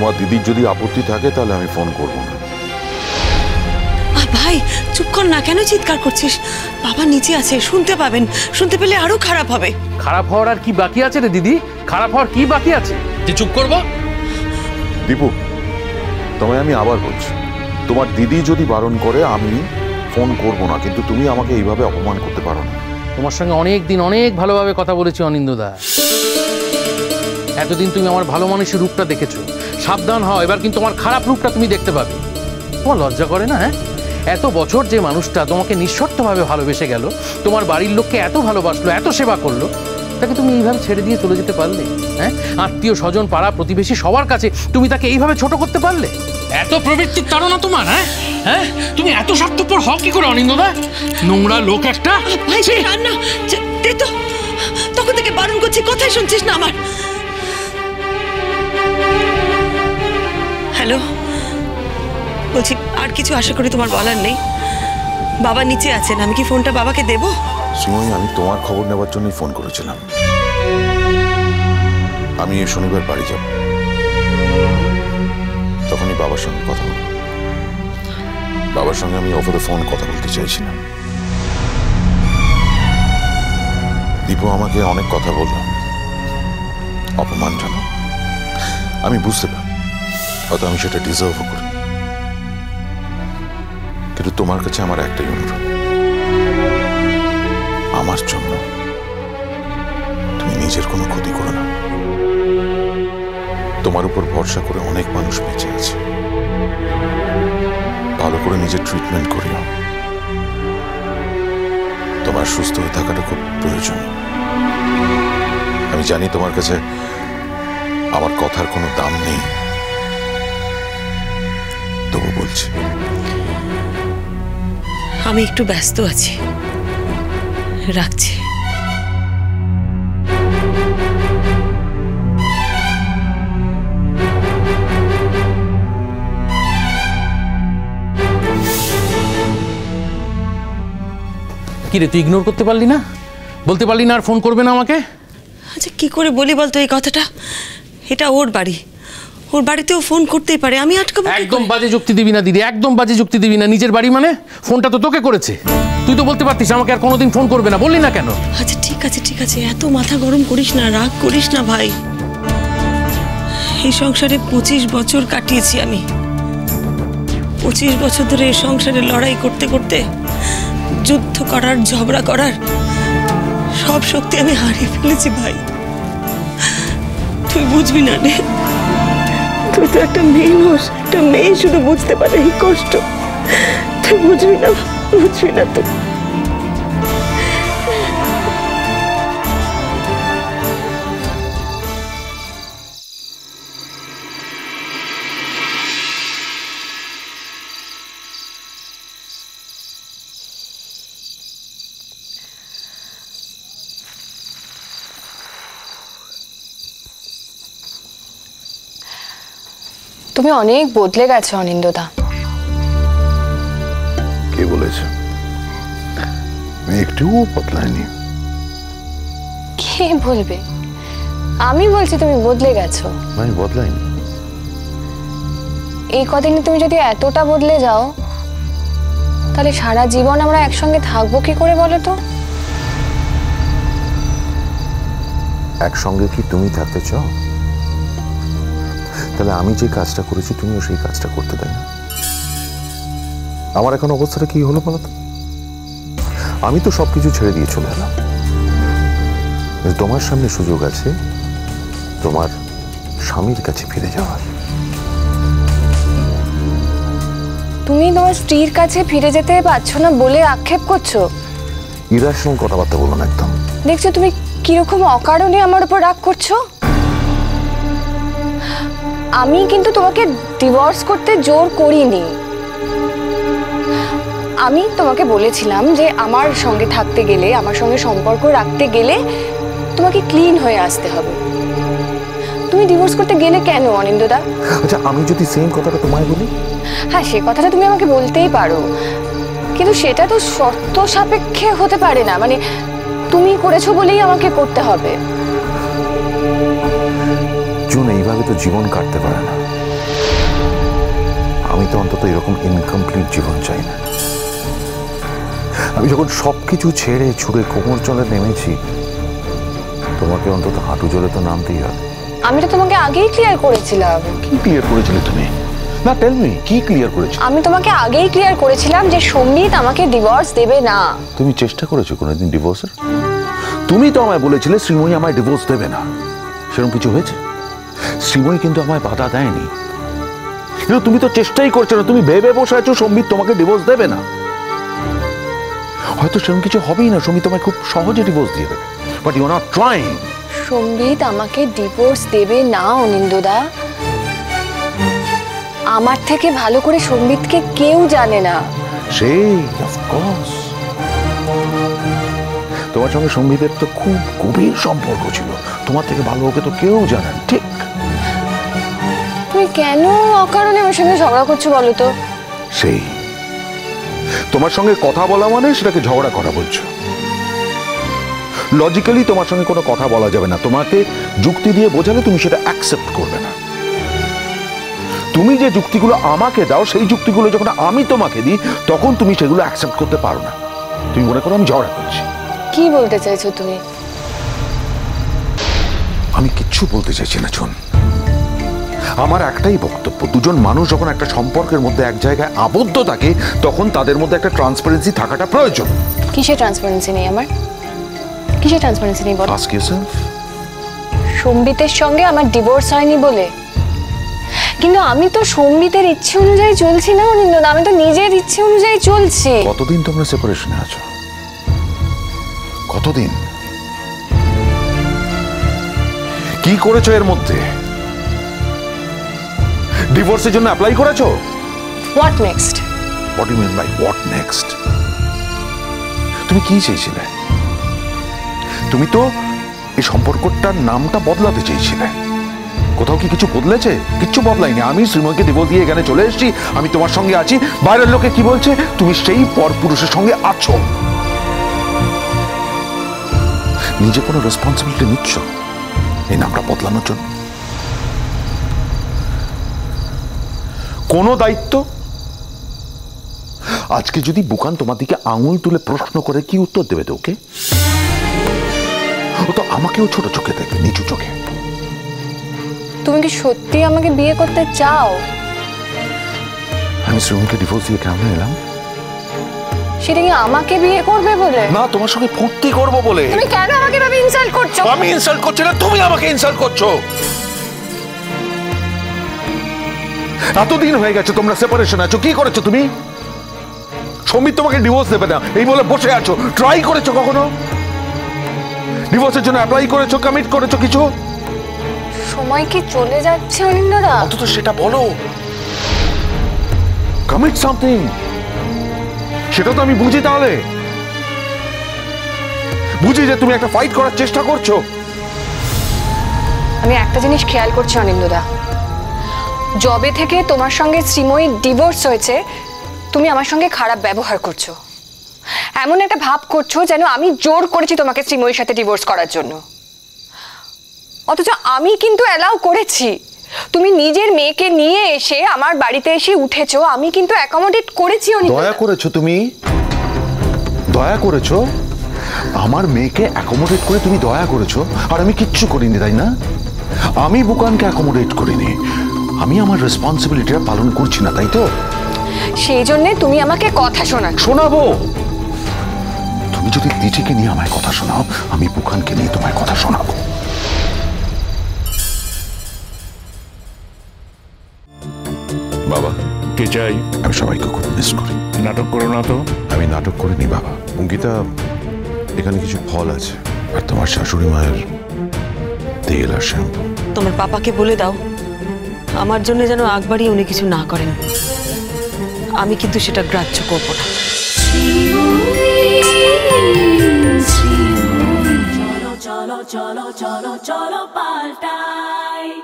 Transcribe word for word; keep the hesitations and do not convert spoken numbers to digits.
তোমার দিদির যদি আপত্তি থাকে তাহলে আমি ফোন করব না। ভাই চুপ কর না, কেন চিৎকার করছিস? বাবা নিচে আছে, শুনতে পাবেন, শুনতে পেলে আরো খারাপ হবে। খারাপ হওয়ার আর কি বাকি আছে রে দিদি? খারাপ হওয়ার কি বাকি আছে যে চুপ করবো? দীপু, তোমায় আমি আবার বলছি, তোমার দিদি যদি বারণ করে আমি ফোন করব না, কিন্তু তুমি আমাকে এইভাবে অপমান করতে পারো না। তোমার সঙ্গে অনেক দিন অনেক ভালোভাবে কথা বলেছি অনিন্দদা। এতদিন তুমি আমার ভালো মানুষের রূপটা দেখেছো, সাবধান হও, এবার কিন্তু আমার খারাপ রূপটা তুমি দেখতে পাবে। তোমার লজ্জা করে না? হ্যাঁ, এত বছর যে মানুষটা তোমাকে নিঃশর্তভাবে ভালোবেসে গেল, তোমার বাড়ির লোককে এত ভালোবাসলো, এত সেবা করলো, তাকে তুমি এইভাবে ছেড়ে দিয়ে চলে যেতে পারলে? হ্যাঁ, আত্মীয় স্বজন পাড়া প্রতিবেশী সবার কাছে তুমি তাকে এইভাবে ছোট করতে পারলে? এত প্রবৃত্তির তাড়না তোমার? হ্যাঁ হ্যাঁ, তুমি এত স্বার্থপর হও কি করে অনিন্দদা? নোংরা লোক একটা। ভাই না, তো তখন থেকে বারণ করছি, কথাই শুনছিস না আমার। হ্যালো, বলছি আর কিছু আশা করি তোমার বলার নেই? বাবা নিচে আছেন, আমি কি ফোনটা বাবাকে দেবো? সুময়, আমি তোমার খবর নেবার জন্যই ফোন করেছিলাম। আমি এই শনিবার বাড়ি যাব, তখনই বাবার সঙ্গে কথা বলব। বাবার সঙ্গে আমি ওভার দ্য ফোন কথা বলতে চাইছিলাম। দীপু আমাকে অনেক কথা বলল, অপমানজনক। আমি বুঝতে পারি, হয়তো আমি সেটা ডিজার্ভও করি, কিন্তু তোমার কাছে আমার একটাই অনুরোধ, আমার জন্য তুমি নিজের কোনো ক্ষতি করো না। তোমার উপর ভরসা করে অনেক মানুষ বেঁচে আছে, ভালো করে নিজের ট্রিটমেন্ট করিও। তোমার সুস্থ হয়ে থাকাটা খুব প্রয়োজন। আমি জানি তোমার কাছে আমার কথার কোনো দাম নেই, তবু বলছি। আমি একটু ব্যস্ত আছি, রাখছি। কি রে, তুই ইগনোর করতে পারলি না? বলতে পারলি না আর ফোন করবে না আমাকে? আচ্ছা কি করে বলি বলতো এই কথাটা? এটা ওর বাড়ি, ওর বাড়িতেও ফোন করতেই পারে, আমি আটকাবো? একদম বাজে যুক্তি দিবি না দিদি, একদম বাজে যুক্তি দিবি না। নিজের বাড়ি মানে? ফোনটা তো তোকে করেছে, তুই তো বলতে পারতিস আমাকে আর কোনোদিন ফোন করবে না, বললি না কেন? আচ্ছা ঠিক আছে ঠিক আছে, এত মাথা গরম করিস না, রাগ করিস না ভাই। এই সংসারে পঁচিশ বছর কাটিয়েছি আমি, পঁচিশ বছর ধরে এই সংসারে লড়াই করতে করতে, যুদ্ধ করার, ঝগড়া করার সব শক্তি আমি হারিয়ে ফেলেছি ভাই। তুই বুঝবি না রে, তুই তো একটা মেয়ে হোস, একটা মেয়ে শুধু বুঝতে পারে এই কষ্ট। তুই বুঝবি না, বুঝবি না তুই। তুমি অনেক বদলে গেছো অনিন্দদা। কে বলেছে? আমি একটুও বদলাইনি। কে বলবে? আমি বলছি তুমি বদলে গেছো। আমি বদলাইনি। এই কদিনে তুমি যদি এতটা বদলে যাও, তাহলে সারা জীবন আমরা একসঙ্গে থাকবো কি করে বলো তো? একসঙ্গে কি তুমি থাকতে চাও? তাহলে আমি যে কাজটা করেছি তুমিও সেই কাজটা করতে দেয় না। আমার এখন অবস্থাটা কি হলো বলো তো? আমি তো সবকিছু ছেড়ে দিয়ে চলে এলাম। তোমার সামনে সুযোগ আছে তোমার স্বামীর কাছে ফিরে যাওয়ার। তুমি তোমার স্ত্রীর কাছে ফিরে যেতে পারছো না বলে আক্ষেপ করছো। ইরাশনাল কথাবার্তা বলো না একদম। দেখছো তুমি কিরকম অকারণে আমার উপর রাগ করছো। আমি কিন্তু তোমাকে ডিভোর্স করতে জোর করিনি। আমি তোমাকে বলেছিলাম যে আমার সঙ্গে থাকতে গেলে, আমার সঙ্গে সম্পর্ক রাখতে গেলে তোমাকে ক্লিন হয়ে আসতে হবে। তুমি ডিভোর্স করতে গেলে কেন অনিন্দদা? আচ্ছা আমি যদি সেম কথাটা তোমায় বলি? হ্যাঁ, সে কথাটা তুমি আমাকে বলতেই পারো, কিন্তু সেটা তো শর্ত সাপেক্ষে হতে পারে না। মানে তুমি করেছো বলেই আমাকে করতে হবে। জুন, এইভাবে তো জীবন কাটতে পারে না। আমি তো অন্তত এরকম ইনকমপ্লিট জীবন চাই না। আমি যখন সবকিছু ছেড়ে ছুড়ে কোমর জলে নেমেছি, তোমাকে অন্তত হাঁটু জলে তো নামতেই হবে। আমি তো তোমাকে আগেই ক্লিয়ার করেছিলাম। কি ক্লিয়ার করেছিলে তুমি? না, টেল মি, কি ক্লিয়ার করেছো? আমি তোমাকে আগেই ক্লিয়ার করেছিলাম যে সম্বিত আমাকে ডিভোর্স দেবে না। তুমি চেষ্টা করেছো কোনোদিন ডিভোর্সের? তুমি তো আমায় বলেছিলে শ্রীময়ী আমায় ডিভোর্স দেবে না। সেরকম কিছু হয়েছে? শ্রীময়ী কিন্তু আমায় বাধা দেয়নি। কিন্তু তুমি তো চেষ্টাই করছো না। তুমি ভেবে বসে আছো সম্বিত তোমাকে ডিভোর্স দেবে না। হয়তো সেরকম কিছু হবেই না, সম্বিত তোমায় খুব সহজে ডিভোর্স দিয়ে দেবে। But you are not trying. Sambit আমাকে ডিভোর্স দেবে না অনিন্দদা। আমার থেকে ভালো করে সম্বিতকে কেউ জানে না। সেই অফকোর্স তোমার সঙ্গে সম্বিতের তো খুব গভীর সম্পর্ক ছিল। তোমার থেকে ভালো ওকে তো কেউ জানে না, ঠিক? তুমি কেন অকারণে আমার সঙ্গে ঝগড়া করছো বলো তো? সেই তোমার সঙ্গে কথা বলা মানে সেটাকে ঝগড়া করা বলছো। লজিক্যালি তোমার সঙ্গে কোনো কথা বলা যাবে না। তোমাকে যুক্তি দিয়ে বোঝালে তুমি সেটা অ্যাকসেপ্ট করবে না। তুমি যে যুক্তিগুলো আমাকে দাও সেই যুক্তিগুলো যখন আমি তোমাকে দিই তখন তুমি সেগুলো অ্যাকসেপ্ট করতে পারো না। তুমি মনে করো আমি ঝগড়া করছি। কি বলতে চাইছো তুমি? আমি কিচ্ছু বলতে চাইছি না শোন। আমার একটাই বক্তব্য, দুজন মানুষ যখন একটা সম্পর্কের মধ্যে এক জায়গায় আবদ্ধ থাকে তখন তাদের মধ্যে একটা ট্রান্সপারেন্সি থাকাটা প্রয়োজন। কিসের ট্রান্সপারেন্সি নেই আমার? কিসের ট্রান্সপারেন্সি নেই বলো? Ask yourself. সম্বিতের সঙ্গে আমার ডিভোর্স হয়নি বলে। কিন্তু আমি তো সম্বিতের ইচ্ছে অনুযায়ী চলছি না অনিন্দদা, আমি তো নিজের ইচ্ছে অনুযায়ী চলছি। কতদিন তোমরা সেপারেশনে আছো? কতদিন? কি করেছো এর মধ্যে? ডিভোর্সের জন্য অ্যাপ্লাই করেছো? What next? What you mean by what next? তুমি কি চেয়েছিলে? তুমি তো এই সম্পর্কটার নামটা বদলাতে চেয়েছিলে। কোথাও কি কিছু বদলেছে? কিচ্ছু বদলায়নি। আমি শ্রীময়কে ডিভোর্স দিয়ে এখানে চলে এসেছি, আমি তোমার সঙ্গে আছি। বাইরের লোকে কি বলছে? তুমি সেই পরপুরুষের সঙ্গে আছো। নিজে কোনো রেসপন্সিবিলিটি নিচ্ছ এই নামটা বদলানোর জন্য? কোনো দায়িত্ব? আজকে যদি বুকান তোমার দিকে আঙুল তুলে প্রশ্ন করে কি উত্তর দেবে তো ওকে? ও তো আমাকেও ছোট চোখে দেখবে, নিচু চোখে। তুমি কি সত্যি আমাকে বিয়ে করতে চাও? আমি শ্রীময়কে ডিভোর্স দিয়ে কেমন এলাম? সেটা কি আমাকে বিয়ে করবে বলে? না, তোমার সঙ্গে ফুর্তি করবো বলে। তুমি কেন আমাকে ভাবে ইনসাল্ট করছো? আমি ইনসাল্ট করছি না, তুমি আমাকে ইনসাল্ট করছো। এতদিন হয়ে গেছে তোমরা সেপারেশন আছো, কি করেছো তুমি? সম্বিত তোমাকে ডিভোর্স দেবে না এই বলে বসে আছো। ট্রাই করেছো কখনো? ডিভোর্সের জন্য অ্যাপ্লাই করেছো, কমিট করেছো কিছু? সময় কি চলে যাচ্ছে অনিন্দদা? অন্তত সেটা বলো। Commit something. সেটা তো আমি বুঝি। তাহলে বুঝি যে তুমি একটা ফাইট করার চেষ্টা করছো। আমি একটা জিনিস খেয়াল করছি অনিন্দদা, জবে থেকে তোমার সঙ্গে শ্রীময়ী ডিভোর্স হয়েছে তুমি আমার সঙ্গে খারাপ ব্যবহার করছো। এমন একটা ভাব করছো যেন আমি জোর করেছি তোমাকে শ্রীময়ীর সাথে ডিভোর্স করার জন্য। অথচ আমি কিন্তু অ্যালাউ করেছি। তুমি নিজের মেয়েকে নিয়ে এসে আমার বাড়িতে এসে উঠেছো, আমি কিন্তু অ্যাকোমোডেট করেছি। দয়া করেছো তুমি, দয়া করেছো। আমার মেয়েকে অ্যাকোমোডেট করে তুমি দয়া করেছো, আর আমি কিচ্ছু করিনি, তাই না? আমি বুকানকে অ্যাকোমোডেট করিনি। আমি আমার রেসপন্সিবিলিটিটা পালন করছি না, তাই তো? সেই জন্য তুমি আমাকে কথা শোনাচ্ছ। শোনাবো। তুমি যদি দিদিকে নিয়ে আমায় কথা শোনাও, আমি বুকানকে নিয়ে তোমায় কথা শোনাবো। বাবা, কে চাই? আমি সবাইকে খুব মিস করি। নাটক করো না তো। আমি নাটক করিনি বাবা। অঙ্কিতা, এখানে কিছু ফল আছে, আর তোমার শাশুড়ি মায়ের তেল আর শ্যাম্পু। তোমার পাপাকে বলে দাও আমার জন্য যেন আগ বাড়িয়ে উনি কিছু না করেন। আমি কিন্তু সেটা গ্রাহ্য করব না। চলো চলো চলো চলো চলো পাল্টাই।